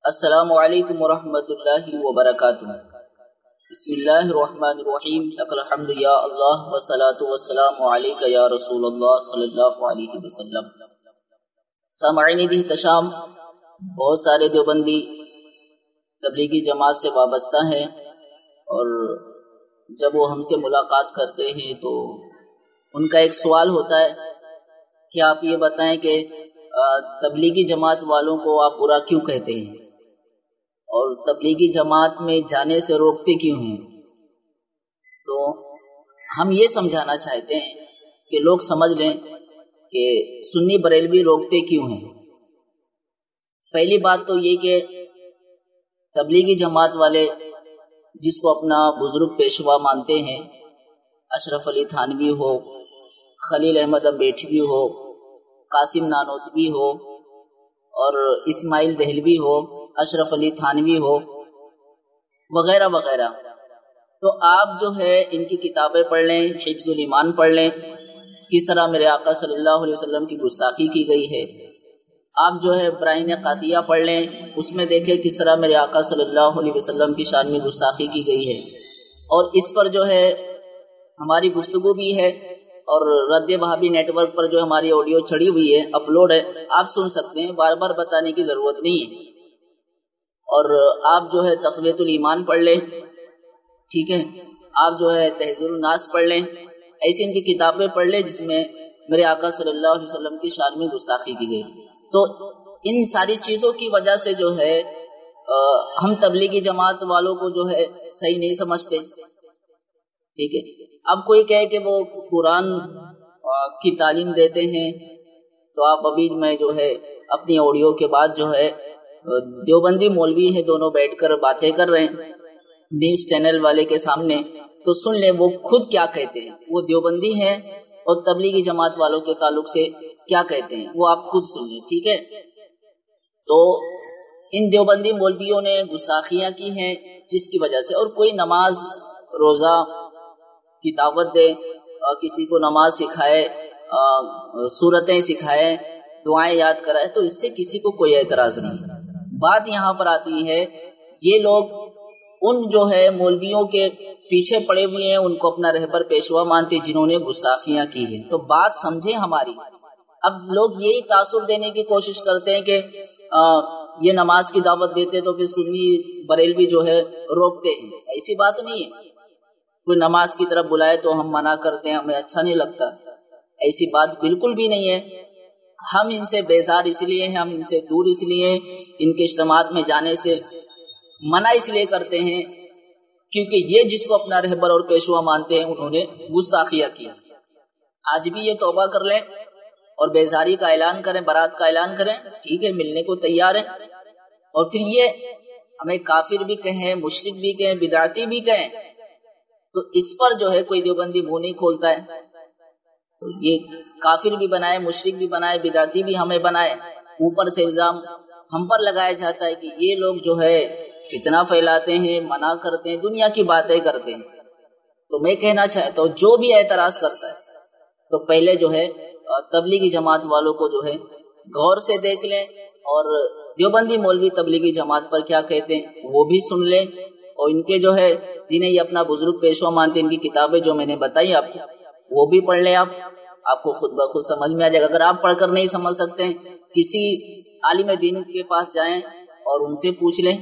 السلام علیکم ورحمۃ اللہ وبرکاتہ۔ بسم اللہ الرحمن الرحیم، لک الحمد یا اللہ والصلاۃ والسلام علیک یا رسول اللہ صلی اللہ علیہ وسلم۔ سامعین احتشام، بہت سارے دیوبندی تبلیغی جماعت سے وابستہ ہیں، اور جب وہ ہم سے ملاقات کرتے ہیں تو ان کا ایک سوال ہوتا ہے کہ آپ یہ بتائیں کہ تبلیغی جماعت والوں کو آپ برا کیوں کہتے ہیں اور تبلیغی جماعت میں جانے سے روکتے کیوں ہیں؟ تو ہم یہ سمجھانا چاہتے ہیں کہ لوگ سمجھ لیں کہ سنی بریلوی روکتے کیوں ہیں۔ پہلی بات تو یہ کہ تبلیغی جماعت والے جس کو اپنا بزرگ پیشوا مانتے ہیں، اشرف علی تھانوی ہو، خلیل احمد امبیٹھوی ہو، قاسم نانوتوی ہو، اور اسماعیل دہلوی ہو، اشرف علی تھانوی ہو، وغیرہ وغیرہ، تو آپ جو ہے ان کی کتابیں پڑھ لیں، حفظ الایمان پڑھ لیں، کس طرح میرے آقا صلی اللہ علیہ وسلم کی گستاخی کی گئی ہے۔ آپ جو ہے براہین قاطعیہ پڑھ لیں، اس میں دیکھیں کس طرح میرے آقا صلی اللہ علیہ وسلم کی شان میں گستاخی کی گئی ہے، اور اس پر جو ہے ہماری گفتگو بھی ہے، اور رد وہابی نیٹ ورک پر جو ہماری آڈیو چڑھی ہوئی ہے، اپلوڈ ہے، آپ سن سکتے ہیں، بار بار بتانے کی ضرورت نہیں ہے۔ اور آپ جو ہے تقویۃ الایمان پڑھ لیں، ٹھیک ہے، آپ جو ہے تہذیب الناس پڑھ لیں، ایسی ان کی کتابیں پڑھ لیں جس میں میرے آقا صلی اللہ علیہ وسلم کی شان میں گستاخی کی گئی۔ تو ان ساری چیزوں کی وجہ سے جو ہے ہم تبلیغی جماعت والوں کو جو ہے صحیح نہیں سمجھتے، ٹھیک ہے۔ اب کوئی کہے کہ وہ قرآن کی تعلیم دیتے ہیں، تو آپ ابھی میں جو ہے اپنی آڈیو کے بعد جو ہے دیوبندی مولوی ہے، دونوں بیٹھ کر باتیں کر رہے ہیں نیوز چینل والے کے سامنے، تو سن لیں وہ خود کیا کہتے ہیں، وہ دیوبندی ہیں اور تبلیغی جماعت والوں کے تعلق سے کیا کہتے ہیں، وہ آپ خود سن لیں، ٹھیک ہے۔ تو ان دیوبندی مولویوں نے گستاخیاں کی ہیں جس کی وجہ سے، اور کوئی نماز روزہ کی دعوت دے، کسی کو نماز سکھائے، سورتیں سکھائے، دعائیں یاد کرائے، تو اس سے کسی کو کوئی اعتراض نہیں۔ بات یہاں پر آتی ہے، یہ لوگ ان جو ہے مولویوں کے پیچھے پڑے ہوئے ہیں، ان کو اپنا رہبر پیشوا مانتے جنہوں نے گستاخیاں کی ہیں۔ تو بات سمجھیں ہماری۔ اب لوگ یہی تاثر دینے کی کوشش کرتے ہیں کہ یہ نماز کی دعوت دیتے تو پھر سنی بریلوی جو ہے روکتے ہیں، ایسی بات نہیں ہے۔ کوئی نماز کی طرف بلائے تو ہم منع کرتے ہیں، ہمیں اچھا نہیں لگتا، ایسی بات بالکل بھی نہیں ہے۔ ہم ان سے بیزار اس لیے ہیں، ہم ان سے دور اس لیے، ان کے اجتماعات میں جانے سے منع اس لیے کرتے ہیں کیونکہ یہ جس کو اپنا رہبر اور پیشوا مانتے ہیں انہوں نے گستاخیاں کیا۔ آج بھی یہ توبہ کر لیں اور بیزاری کا اعلان کریں، برات کا اعلان کریں، ٹھیک ہے، ملنے کو تیار ہیں، اور پھر یہ ہمیں کافر بھی کہیں، مشرک بھی کہیں، بدعتی بھی کہیں، تو اس پر جو ہے کوئی دیوبندی منہ نہیں کھولتا ہے۔ تو یہ کافر بھی بنائے، مشرک بھی بنائے، بدعتی بھی ہمیں بنائے، اوپر سے الزام ہم پر لگایا جاتا ہے کہ یہ لوگ جو ہے فتنہ پھیلاتے ہیں، منع کرتے ہیں، دنیا کی باتیں کرتے ہیں۔ تو میں کہنا چاہتا ہوں جو بھی اعتراض کرتا ہے تو پہلے جو ہے تبلیغی جماعت والوں کو جو ہے غور سے دیکھ لیں، اور دیوبندی مولوی تبلیغی جماعت پر کیا کہتے ہیں وہ بھی سن لیں، اور ان کے جو ہے جنہیں یہ اپنا بزرگ پیشوا مانتے ہیں، ان کی کتابیں جو میں نے بتائی آپ کو وہ بھی پڑھ لیں، آپ کو خود بخود سمجھ میں آ جائے گا۔ اگر آپ پڑھ کر نہیں سمجھ سکتے ہیں، کسی عالم دین کے پاس جائیں اور ان سے پوچھ لیں،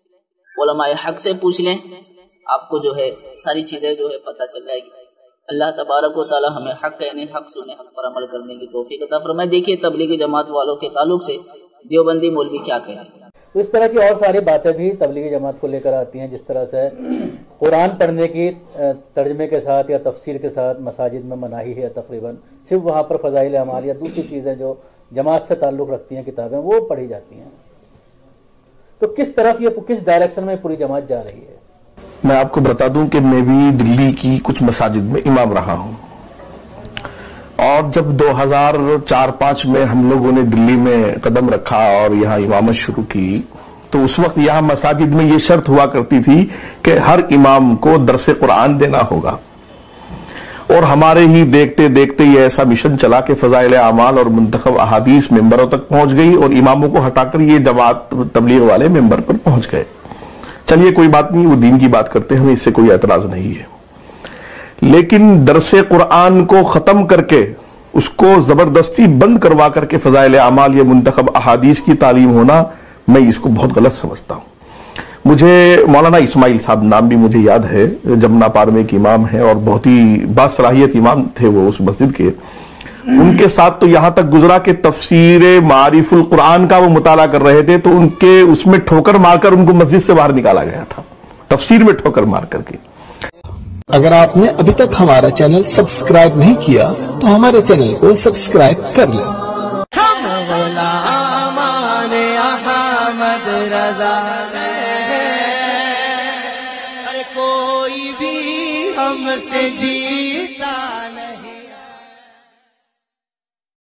علماء حق سے پوچھ لیں، آپ کو جو ہے ساری چیزیں جو ہے پتہ چل جائے گی۔ اللہ تبارک و تعالی ہمیں حق کہنے، حق سننے، حق پر عمل کرنے کی توفیق عطا فرمائے۔ دیکھیے تبلیغی جماعت والوں کے تعلق سے دیوبندی مولوی کیا کہیں۔ تو اس طرح کی اور ساری باتیں بھی تبلیغی جماعت کو لے کر آتی ہیں، جس طرح سے قرآن پڑھنے کی ترجمے کے ساتھ یا تفسیر کے ساتھ مساجد میں مناہی ہے، تقریباً صرف وہاں پر فضائل اعمال یا دوسری چیزیں جو جماعت سے تعلق رکھتی ہیں کتابیں وہ پڑھی جاتی ہیں۔ تو کس طرف یہ کس ڈائریکشن میں پوری جماعت جا رہی ہے؟ میں آپ کو بتا دوں کہ میں بھی دلی کی کچھ مساجد میں امام رہا ہوں، اور جب 2004-05 میں ہم لوگوں نے دلی میں قدم رکھا اور یہاں امامت شروع کی، تو اس وقت یہاں مساجد میں یہ شرط ہوا کرتی تھی کہ ہر امام کو درس قرآن دینا ہوگا، اور ہمارے ہی دیکھتے دیکھتے یہ ایسا مشن چلا کہ فضائل اعمال اور منتخب احادیث ممبروں تک پہنچ گئی اور اماموں کو ہٹا کر یہ جماعت تبلیغ والے ممبر پر پہنچ گئے. چلیے کوئی بات نہیں، وہ دین کی بات کرتے ہیں، ہمیں اس سے کوئی اعتراض نہیں ہے. لیکن درس قرآن کو ختم کر کے اس کو زبردستی بند کروا کر کے فضائل اعمال یا منتخب احادیث کی تعلیم ہونا، میں اس کو بہت غلط سمجھتا ہوں. مجھے مولانا اسماعیل صاحب نام بھی مجھے یاد ہے، جمنا پار میں ایک امام ہے اور بہت ہی باصلاحیت امام تھے وہ اس مسجد کے. ان کے ساتھ تو یہاں تک گزرا کہ تفسیر معارف القرآن کا وہ مطالعہ کر رہے تھے تو ان کے اس میں ٹھوکر مار کر ان کو مسجد سے باہر نکالا گیا تھا، تفسیر میں ٹھوکر مار کر کے. اگر آپ نے ابھی تک ہمارا چینل سبسکرائب نہیں کیا تو ہمارے چینل کو سبسکرائب کر لیں. کوئی بھی ہم سے جیتا